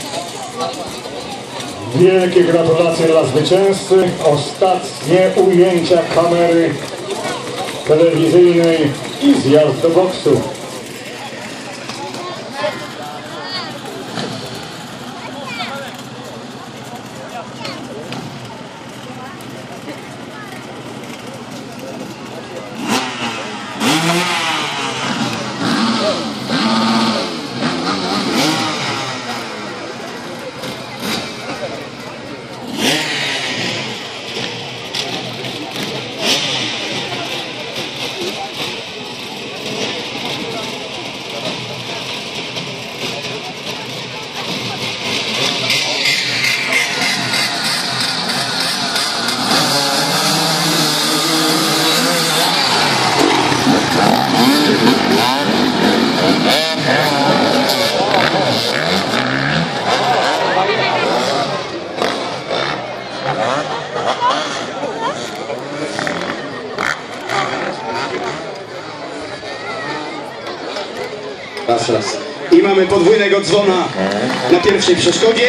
Wielkie gratulacje dla zwycięzcy. Ostatnie ujęcia kamery telewizyjnej i zjazd do boksu. Raz. I mamy podwójnego dzwona na pierwszej przeszkodzie.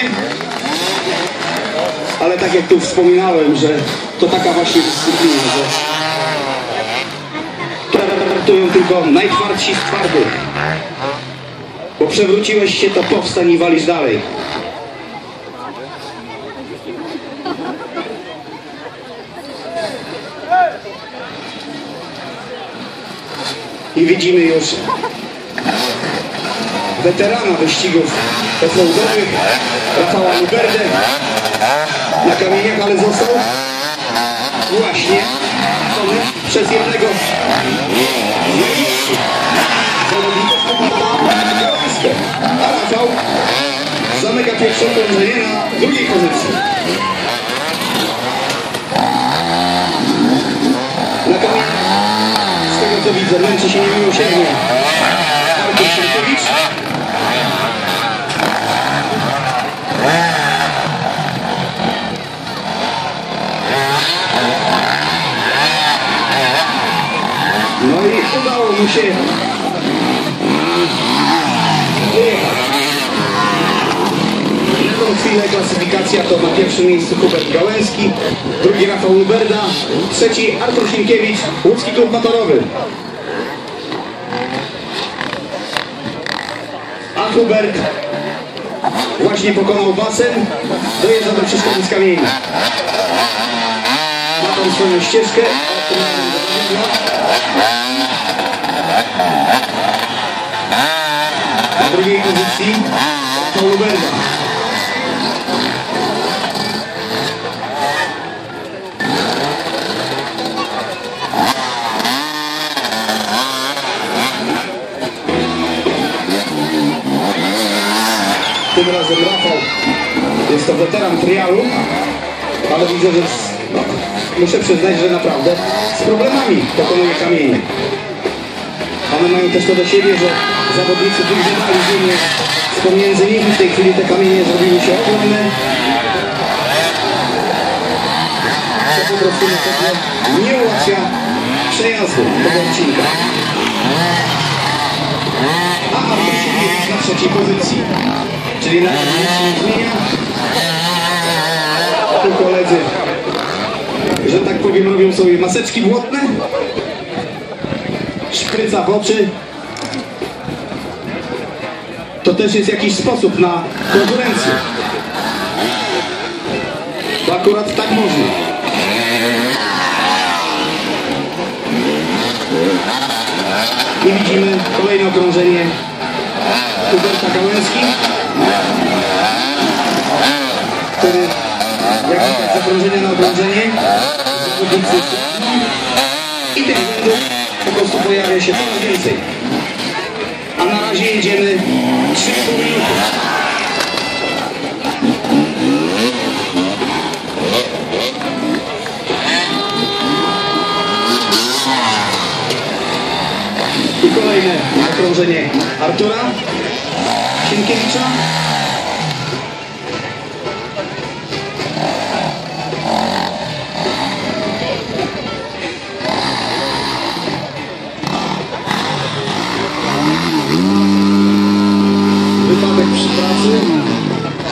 Ale tak jak tu wspominałem, że to taka właśnie dyscyplina, że startują tylko najtwardsi z twardych. Bo przewróciłeś się, to powstań i walisz dalej. I widzimy już weterana wyścigów offroadowych, Rafała Luberdę na kamieniach, ale został właśnie przez jednego a Rafał zamyka pierwsze okrążenie na drugiej pozycji. Na kamieniach, z tego co widzę, męczy się niemiłosiernie Artur Sienkiewicz. No i udało mu się wyjechać. Na tą chwilę klasyfikacja to na pierwszym miejscu Hubert Gałęski, drugi Rafał Luberda, trzeci Artur Sienkiewicz, Łódzki Klub Motorowy. A Hubert właśnie pokonał basen, dojeżdża do przeszkody z kamieni. Ma tą swoją ścieżkę. Na drugiej pozycji Rafał Luberda. Tym razem Rafał jest to weteran trialu, ale widzę, że muszę przyznać, że naprawdę z problemami pokonuje kamienie. One mają też to do siebie, że zawodnicy wygrzewali ziemię z pomiędzy nimi. W tej chwili te kamienie zrobiły się ogromne. Co po prostu nie ułatwia przejazdu tego odcinka. A Artur Sienkiewicz na trzeciej pozycji. Czyli na razie nic się nie zmienia. Tu koledzy, że tak powiem, robią sobie maseczki błotne. Szpryca w oczy. To też jest jakiś sposób na konkurencję. Bo akurat tak można. I widzimy kolejne okrążenie Huberta Gałęski, który jak widać z okrążenia na okrążenie zawodnicy i tych błędów po prostu pojawia się coraz więcej. A na razie jedziemy 3,5 minuty. I kolejne okrążenie Artura Sienkiewicza. Wypadek przy pracy.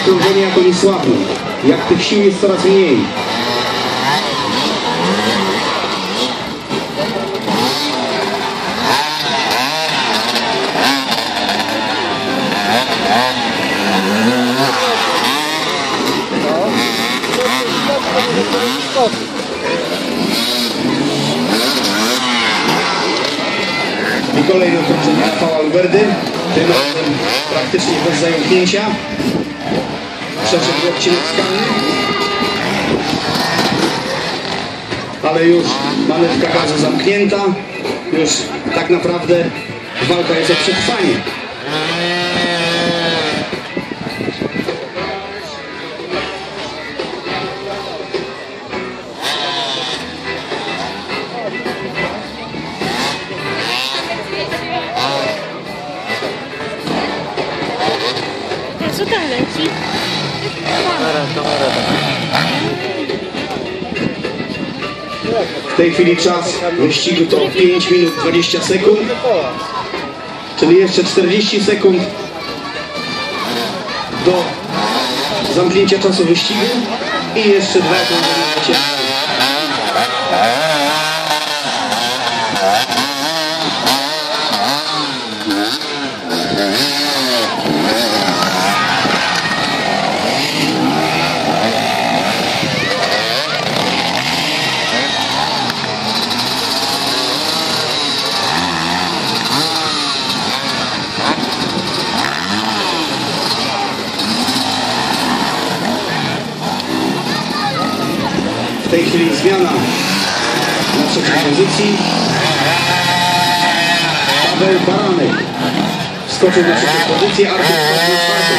okrążenie, jak oni słabną. Jak tych sił jest coraz mniej. I kolejne okrążenie Rafała Luberdy. Tym razem praktycznie bez zająknięcia. Przeszedł odcinek skalny. Ale już manewka gazu zamknięta. Już tak naprawdę walka jest o przetrwanie. Co tam leci? W tej chwili czas wyścigu to 5 minut 20 sekund. Czyli jeszcze 40 sekund do zamknięcia czasu wyścigu i jeszcze 2 okrążenia. W tej chwili zmiana na trzeciej pozycji. Paweł Baranek wskoczył na trzecią pozycję, Artur wskoczył na czwartą.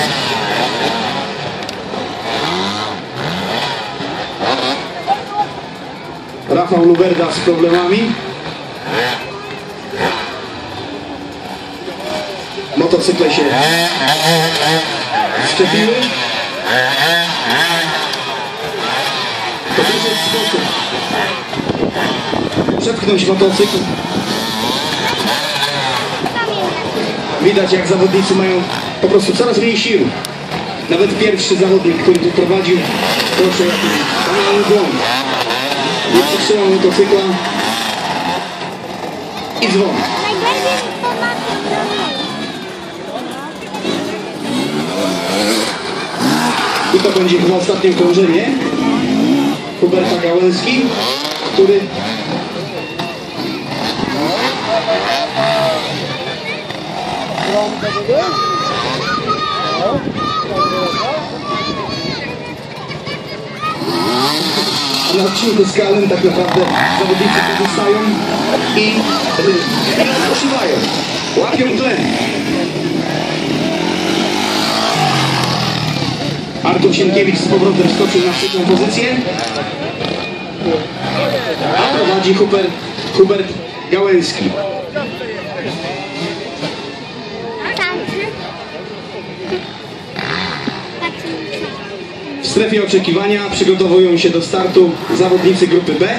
Rafał Luberda z problemami. Motocykle się szczepiły. To wyszedł sposób przepchnąć motocykl. Widać, jak zawodnicy mają po prostu coraz mniej sił. Nawet pierwszy zawodnik, który tu prowadził, proszę, jakiś banalny błąd. Nie przytrzymał motocykla i dzwon. I to będzie chyba ostatnie okrążenie Huberta Gałęski, który na odcinku skalnym tak naprawdę zawodnicy pozostają i odpoczywają, łapią tlen. Artur Sienkiewicz z powrotem wskoczył na trzecią pozycję, a prowadzi Hubert Gałęski. W strefie oczekiwania przygotowują się do startu zawodnicy grupy B.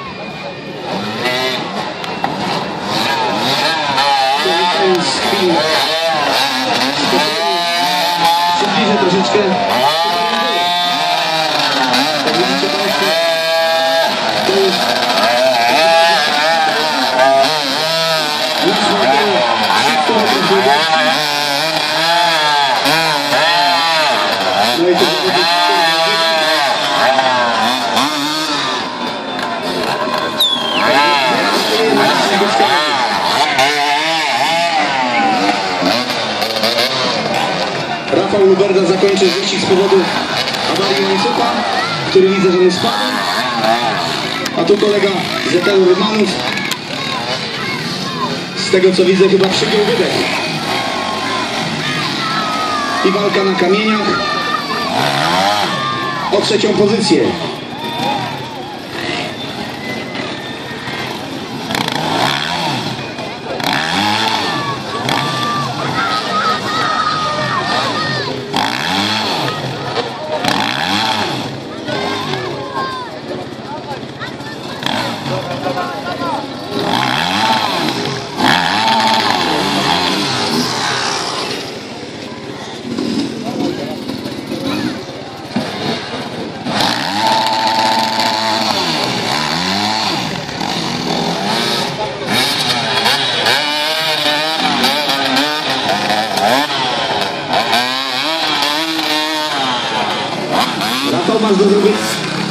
Przybliżę troszeczkę. No i to Rafał Luberda zakończył wyścig z powodu awarii łańcucha, który widzę, że mu spadł. A tu kolega ZL Rymanów, z tego co widzę, chyba przygiął wydech. I walka na kamieniach o trzecią pozycję. performance do zrobienia.